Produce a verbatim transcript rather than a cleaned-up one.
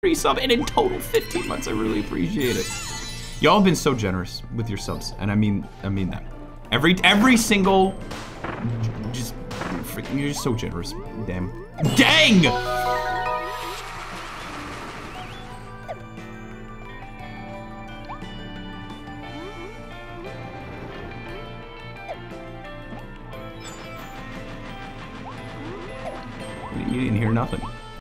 sub, and in total fifteen months. I really appreciate it. Y'all have been so generous with your subs, and I mean, I mean that. Every every single, just freaking, you're just so generous. Damn, dang! You didn't hear nothing.